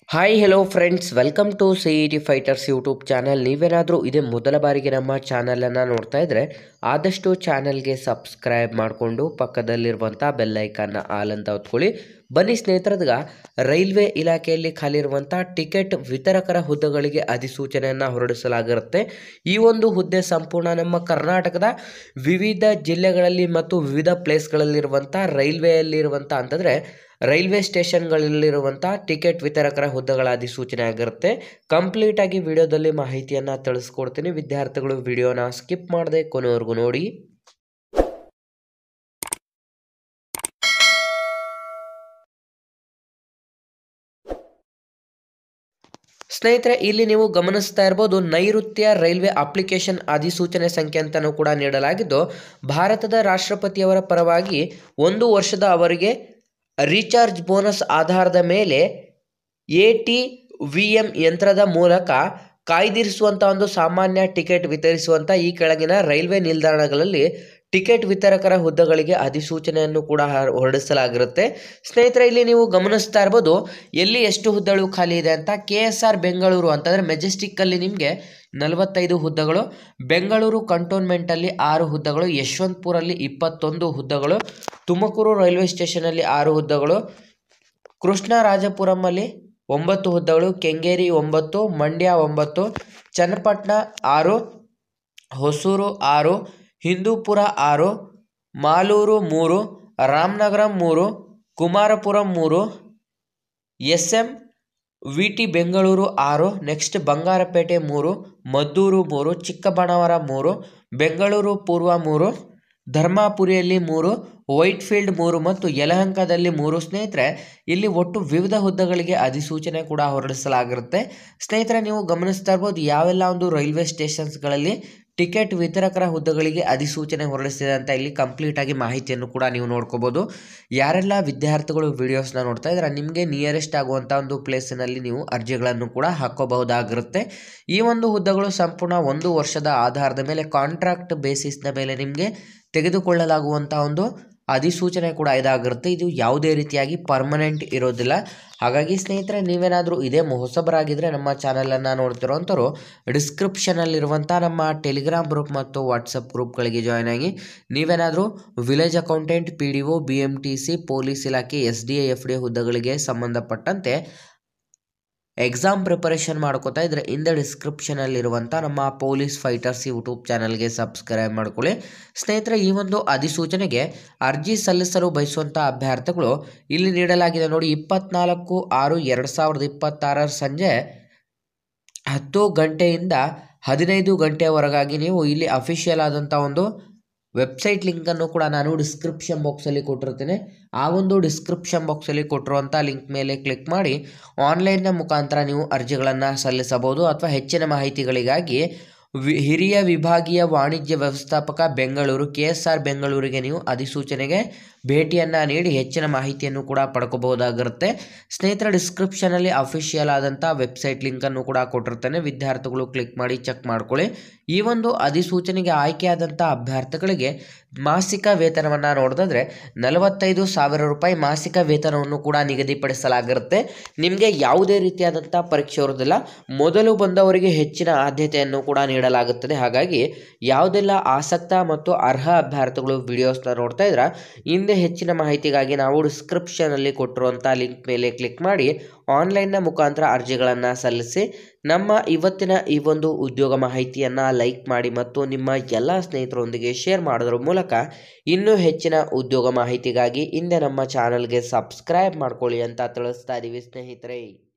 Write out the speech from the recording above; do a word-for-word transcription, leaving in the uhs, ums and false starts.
Hi hello friends, welcome to C E T fighters YouTube channel. ನೀವೇನಾದರೂ ಇದೇ ಮೊದಲ ಬಾರಿಗೆ ನಮ್ಮ ಚಾನಲನ್ನು ನೋಡ್ತಾ ಇದ್ದರೆ ಆದಷ್ಟು ಚಾನಲ್ಗೆ ಸಬ್ಸ್ಕ್ರೈಬ್ ಮಾಡಿಕೊಂಡು ಪಕ್ಕದಲ್ಲಿರುವಂಥ ಬೆಲ್ಲೈಕನ್ನ ಆಲ್ ಅಂತ ಹೊತ್ಕೊಳ್ಳಿ. ಬನ್ನಿ ಸ್ನೇಹಿತರದ್ಗ ರೈಲ್ವೆ ಇಲಾಖೆಯಲ್ಲಿ ಖಾಲಿ ಇರುವಂಥ ಟಿಕೆಟ್ ವಿತರಕರ ಹುದ್ದೆಗಳಿಗೆ ಅಧಿಸೂಚನೆಯನ್ನು ಹೊರಡಿಸಲಾಗಿರುತ್ತೆ. ಈ ಒಂದು ಹುದ್ದೆ ಸಂಪೂರ್ಣ ನಮ್ಮ ಕರ್ನಾಟಕದ ವಿವಿಧ ಜಿಲ್ಲೆಗಳಲ್ಲಿ ಮತ್ತು ವಿವಿಧ ಪ್ಲೇಸ್ಗಳಲ್ಲಿರುವಂಥ ರೈಲ್ವೆಯಲ್ಲಿರುವಂಥ ಅಂತಂದರೆ ರೈಲ್ವೆ ಸ್ಟೇಷನ್ಗಳಲ್ಲಿರುವಂಥ ಟಿಕೆಟ್ ವಿತರಕರ ಹುದ್ದೆಗಳ ಅಧಿಸೂಚನೆ ಆಗಿರುತ್ತೆ. ಕಂಪ್ಲೀಟಾಗಿ ವಿಡಿಯೋದಲ್ಲಿ ಮಾಹಿತಿಯನ್ನು ತಿಳಿಸ್ಕೊಡ್ತೀನಿ. ವಿದ್ಯಾರ್ಥಿಗಳು ವಿಡಿಯೋನ ಸ್ಕಿಪ್ ಮಾಡದೆ ಕೊನೆವರೆಗೂ ನೋಡಿ. ಸ್ನೇಹಿತರೆ, ಇಲ್ಲಿ ನೀವು ಗಮನಿಸ್ತಾ ಇರ್ಬೋದು, ನೈಋತ್ಯ ರೈಲ್ವೆ ಅಪ್ಲಿಕೇಶನ್ ಅಧಿಸೂಚನೆ ಸಂಖ್ಯೆ ಅಂತಲೂ ಕೂಡ ನೀಡಲಾಗಿದ್ದು, ಭಾರತದ ರಾಷ್ಟ್ರಪತಿಯವರ ಪರವಾಗಿ ಒಂದು ವರ್ಷದ ಅವರಿಗೆ ರೀಚಾರ್ಜ್ ಬೋನಸ್ ಆಧಾರದ ಮೇಲೆ ಎ ಟಿ ವಿ ಎಂ ಯಂತ್ರದ ಮೂಲಕ ಕಾಯ್ದಿರಿಸುವಂಥ ಒಂದು ಸಾಮಾನ್ಯ ಟಿಕೆಟ್ ವಿತರಿಸುವಂಥ ಈ ಕೆಳಗಿನ ರೈಲ್ವೆ ನಿಲ್ದಾಣಗಳಲ್ಲಿ ಟಿಕೆಟ್ ವಿತರಕರ ಹುದ್ದೆಗಳಿಗೆ ಅಧಿಸೂಚನೆಯನ್ನು ಕೂಡ ಹೊರಡಿಸಲಾಗಿರುತ್ತೆ. ಸ್ನೇಹಿತರೆ, ಇಲ್ಲಿ ನೀವು ಗಮನಿಸ್ತಾ ಇರ್ಬೋದು ಎಲ್ಲಿ ಎಷ್ಟು ಹುದ್ದೆಗಳು ಖಾಲಿ ಇದೆ ಅಂತ. ಕೆ ಎಸ್ ಆರ್ ಬೆಂಗಳೂರು ಅಂತಂದರೆ ಮೆಜೆಸ್ಟಿಕ್ಕಲ್ಲಿ ನಿಮಗೆ ನಲವತ್ತೈದು ಹುದ್ದೆಗಳು, ಬೆಂಗಳೂರು ಕಂಟೋನ್ಮೆಂಟಲ್ಲಿ ಆರು ಹುದ್ದೆಗಳು, ಯಶವಂತಪುರಲ್ಲಿ ಇಪ್ಪತ್ತೊಂದು ಹುದ್ದೆಗಳು, ತುಮಕೂರು ರೈಲ್ವೆ ಸ್ಟೇಷನಲ್ಲಿ ಆರು ಹುದ್ದೆಗಳು, ಕೃಷ್ಣರಾಜಪುರಮಲ್ಲಿ ಒಂಬತ್ತು ಹುದ್ದೆಗಳು, ಕೆಂಗೇರಿ ಒಂಬತ್ತು, ಮಂಡ್ಯ ಒಂಬತ್ತು, ಚನ್ನಪಟ್ಟಣ ಆರು, ಹೊಸೂರು ಆರು, ಹಿಂದೂಪುರ ಆರು, ಮಾಲೂರು ಮೂರು, ರಾಮನಗರಂ ಮೂರು, ಕುಮಾರಪುರಂ ಮೂರು, S M V T Bengaluru ಆರು, ನೆಕ್ಸ್ಟ್ ಬಂಗಾರಪೇಟೆ ಮೂರು, ಮದ್ದೂರು ಮೂರು, ಚಿಕ್ಕಬಳ್ಳಾಪುರ ಮೂರು, ಬೆಂಗಳೂರು ಪೂರ್ವ ಮೂರು, ಧರ್ಮಪುರಿಯಲ್ಲಿ ಮೂರು, ವೈಟ್ಫೀಲ್ಡ್ ಮೂರು ಮತ್ತು ಯಲಹಂಕದಲ್ಲಿ ಮೂರು. ಸ್ನೇಹಿತರೆ, ಇಲ್ಲಿ ಒಟ್ಟು ವಿವಿಧ ಹುದ್ದೆಗಳಿಗೆ ಅಧಿಸೂಚನೆ ಕೂಡ ಹೊರಡಿಸಲಾಗಿರುತ್ತೆ. ಸ್ನೇಹಿತರೆ, ನೀವು ಗಮನಿಸ್ತಾ ಇರ್ಬೋದು ಯಾವೆಲ್ಲ ಒಂದು ರೈಲ್ವೆ ಸ್ಟೇಷನ್ಸ್ಗಳಲ್ಲಿ ಟಿಕೆಟ್ ವಿತರಕರ ಹುದ್ದೆಗಳಿಗೆ ಅಧಿಸೂಚನೆ ಹೊರಡಿಸಿದೆ ಅಂತ ಇಲ್ಲಿ ಕಂಪ್ಲೀಟಾಗಿ ಮಾಹಿತಿಯನ್ನು ಕೂಡ ನೀವು ನೋಡ್ಕೋಬೋದು. ಯಾರೆಲ್ಲ ವಿದ್ಯಾರ್ಥಿಗಳು ವಿಡಿಯೋಸ್ನ ನೋಡ್ತಾ ಇದ್ದಾರೆ, ನಿಮಗೆ ನಿಯರೆಸ್ಟ್ ಆಗುವಂಥ ಒಂದು ಪ್ಲೇಸಿನಲ್ಲಿ ನೀವು ಅರ್ಜಿಗಳನ್ನು ಕೂಡ ಹಾಕೋಬಹುದಾಗಿರುತ್ತೆ. ಈ ಒಂದು ಹುದ್ದೆಗಳು ಸಂಪೂರ್ಣ ಒಂದು ವರ್ಷದ ಆಧಾರದ ಮೇಲೆ ಕಾಂಟ್ರಾಕ್ಟ್ ಬೇಸಿಸ್ನ ಮೇಲೆ ನಿಮಗೆ ತೆಗೆದುಕೊಳ್ಳಲಾಗುವಂಥ ಒಂದು ಅಧಿಸೂಚನೆ ಕೂಡ ಇದಾಗಿರುತ್ತೆ. ಇದು ಯಾವುದೇ ರೀತಿಯಾಗಿ ಪರ್ಮನೆಂಟ್ ಇರೋದಿಲ್ಲ. ಹಾಗಾಗಿ ಸ್ನೇಹಿತರೆ, ನೀವೇನಾದರೂ ಇದೇ ಹೊಸಬರಾಗಿದ್ದರೆ ನಮ್ಮ ಚಾನಲನ್ನು ನೋಡ್ತಿರೋಂಥವ್ರು ಡಿಸ್ಕ್ರಿಪ್ಷನಲ್ಲಿರುವಂಥ ನಮ್ಮ ಟೆಲಿಗ್ರಾಮ್ ಗ್ರೂಪ್ ಮತ್ತು ವಾಟ್ಸಪ್ ಗ್ರೂಪ್ಗಳಿಗೆ ಜಾಯ್ನ್ ಆಗಿ. ನೀವೇನಾದರೂ village accountant, P D O, B M T C, police ಇಲಾಖೆ, S D A, F D A ಹುದ್ದೆಗಳಿಗೆ ಸಂಬಂಧಪಟ್ಟಂತೆ ಎಕ್ಸಾಮ್ ಪ್ರಿಪರೇಷನ್ ಮಾಡ್ಕೋತಾ ಇದ್ದರೆ ಇಂದ ಡಿಸ್ಕ್ರಿಪ್ಷನಲ್ಲಿರುವಂಥ ನಮ್ಮ ಪೊಲೀಸ್ ಫೈಟರ್ಸ್ ಯೂಟ್ಯೂಬ್ ಚಾನಲ್ಗೆ ಸಬ್ಸ್ಕ್ರೈಬ್ ಮಾಡ್ಕೊಳ್ಳಿ. ಸ್ನೇಹಿತರೆ, ಈ ಒಂದು ಅಧಿಸೂಚನೆಗೆ ಅರ್ಜಿ ಸಲ್ಲಿಸಲು ಬಯಸುವಂಥ ಅಭ್ಯರ್ಥಿಗಳು ಇಲ್ಲಿ ನೀಡಲಾಗಿದೆ ನೋಡಿ. ಇಪ್ಪತ್ನಾಲ್ಕು ಆರು ಎರಡು ಸಾವಿರದ ಇಪ್ಪತ್ತಾರರ ಸಂಜೆ ಹತ್ತು ಗಂಟೆಯಿಂದ ಹದಿನೈದು ಗಂಟೆಯವರೆಗಾಗಿ ನೀವು ಇಲ್ಲಿ ಅಫಿಷಿಯಲ್ ಆದಂಥ ಒಂದು ವೆಬ್ಸೈಟ್ ಲಿಂಕನ್ನು ಕೂಡ ನಾನು ಡಿಸ್ಕ್ರಿಪ್ಷನ್ ಬಾಕ್ಸಲ್ಲಿ ಕೊಟ್ಟಿರ್ತೇನೆ. ಆ ಒಂದು ಡಿಸ್ಕ್ರಿಪ್ಷನ್ ಬಾಕ್ಸಲ್ಲಿ ಕೊಟ್ಟಿರುವಂಥ ಲಿಂಕ್ ಮೇಲೆ ಕ್ಲಿಕ್ ಮಾಡಿ ಆನ್ಲೈನ್ನ ಮುಖಾಂತರ ನೀವು ಅರ್ಜಿಗಳನ್ನು ಸಲ್ಲಿಸಬಹುದು. ಅಥವಾ ಹೆಚ್ಚಿನ ಮಾಹಿತಿಗಳಿಗಾಗಿ ವಿ ಹಿರಿಯ ವಿಭಾಗೀಯ ವಾಣಿಜ್ಯ ವ್ಯವಸ್ಥಾಪಕ ಬೆಂಗಳೂರು ಕೆ ಎಸ್ ಆರ್ ಬೆಂಗಳೂರಿಗೆ ನೀವು ಅಧಿಸೂಚನೆಗೆ ಭೇಟಿಯನ್ನು ನೀಡಿ ಹೆಚ್ಚಿನ ಮಾಹಿತಿಯನ್ನು ಕೂಡ ಪಡ್ಕೋಬಹುದಾಗಿರುತ್ತೆ. ಸ್ನೇಹಿತರ, ಡಿಸ್ಕ್ರಿಪ್ಷನಲ್ಲಿ ಅಫಿಷಿಯಲ್ ಆದಂಥ ವೆಬ್ಸೈಟ್ ಲಿಂಕನ್ನು ಕೂಡ ಕೊಟ್ಟಿರ್ತೇನೆ. ವಿದ್ಯಾರ್ಥಿಗಳು ಕ್ಲಿಕ್ ಮಾಡಿ ಚೆಕ್ ಮಾಡ್ಕೊಳ್ಳಿ. ಈ ಒಂದು ಅಧಿಸೂಚನೆಗೆ ಆಯ್ಕೆಯಾದಂಥ ಅಭ್ಯರ್ಥಿಗಳಿಗೆ ಮಾಸಿಕ ವೇತನವನ್ನು ನೋಡಿದ್ರೆ ನಲವತ್ತೈದು ಸಾವಿರ ರೂಪಾಯಿ ಮಾಸಿಕ ವೇತನವನ್ನು ಕೂಡ ನಿಗದಿಪಡಿಸಲಾಗಿರುತ್ತೆ. ನಿಮಗೆ ಯಾವುದೇ ರೀತಿಯಾದಂಥ ಪರೀಕ್ಷೆ ಇರೋದಿಲ್ಲ. ಮೊದಲು ಬಂದವರಿಗೆ ಹೆಚ್ಚಿನ ಆದ್ಯತೆಯನ್ನು ಕೂಡ ನೀಡಲಾಗುತ್ತದೆ. ಹಾಗಾಗಿ ಯಾವುದೆಲ್ಲ ಆಸಕ್ತ ಮತ್ತು ಅರ್ಹ ಅಭ್ಯರ್ಥಿಗಳು ವಿಡಿಯೋಸ್ನ ನೋಡ್ತಾ ಇದ್ರೆ ಹಿಂದೆ ಹೆಚ್ಚಿನ ಮಾಹಿತಿಗಾಗಿ ನಾವು ಡಿಸ್ಕ್ರಿಪ್ಷನಲ್ಲಿ ಕೊಟ್ಟಿರುವಂಥ ಲಿಂಕ್ ಮೇಲೆ ಕ್ಲಿಕ್ ಮಾಡಿ ಆನ್ಲೈನ್ನ ಮುಖಾಂತರ ಅರ್ಜಿಗಳನ್ನು ಸಲ್ಲಿಸಿ. ನಮ್ಮ ಇವತ್ತಿನ ಈ ಒಂದು ಉದ್ಯೋಗ ಮಾಹಿತಿಯನ್ನು ಲೈಕ್ ಮಾಡಿ ಮತ್ತು ನಿಮ್ಮ ಎಲ್ಲ ಸ್ನೇಹಿತರೊಂದಿಗೆ ಶೇರ್ ಮಾಡೋದ್ರ ಮೂಲಕ ಇನ್ನೂ ಹೆಚ್ಚಿನ ಉದ್ಯೋಗ ಮಾಹಿತಿಗಾಗಿ ಹಿಂದೆ ನಮ್ಮ ಚಾನಲ್ಗೆ ಸಬ್ಸ್ಕ್ರೈಬ್ ಮಾಡ್ಕೊಳ್ಳಿ ಅಂತ ತಿಳಿಸ್ತಾ ಇದ್ದೀವಿ ಸ್ನೇಹಿತರೆ.